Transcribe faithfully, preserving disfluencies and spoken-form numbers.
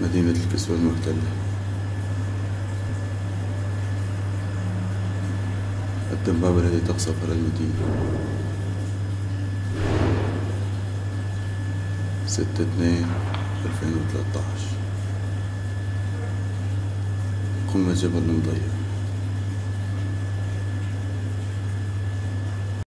مدينة الكسوة المحتلة. الدبابة التي تقصف على المدينة. ستة اثنين ألفين وثلاثة عشر. قمة جبل المضيع.